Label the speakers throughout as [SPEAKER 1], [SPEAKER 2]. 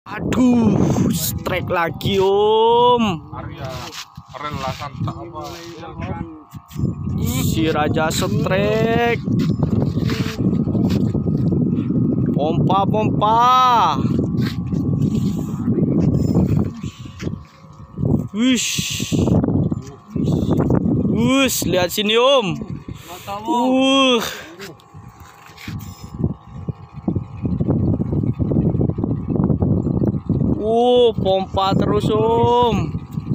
[SPEAKER 1] Aduh, strike lagi Om. Si Raja strike. Pompa. Wush, lihat sini Om. Pompa terus Om.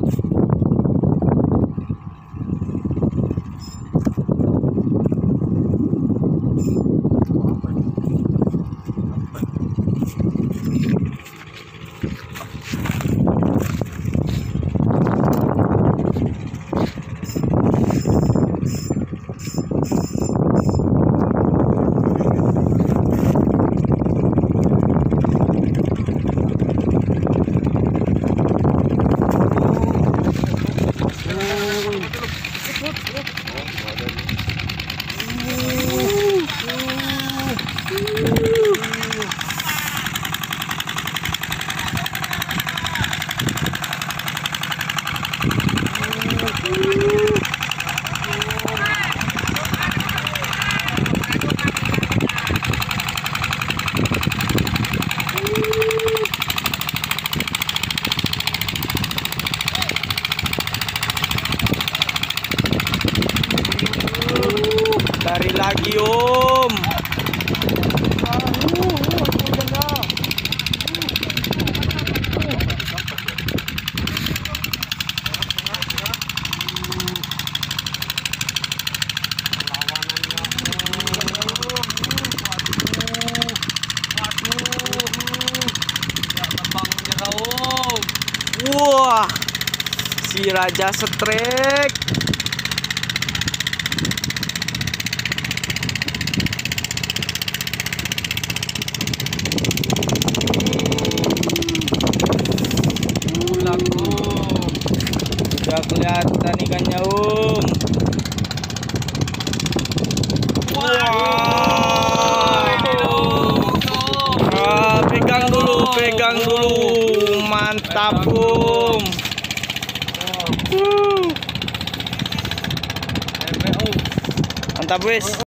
[SPEAKER 1] Cari lagi Om. Wah, si Raja strike. Udah kelihatan ikannya Om. Pegang dulu, mantap Om. Mantap wis.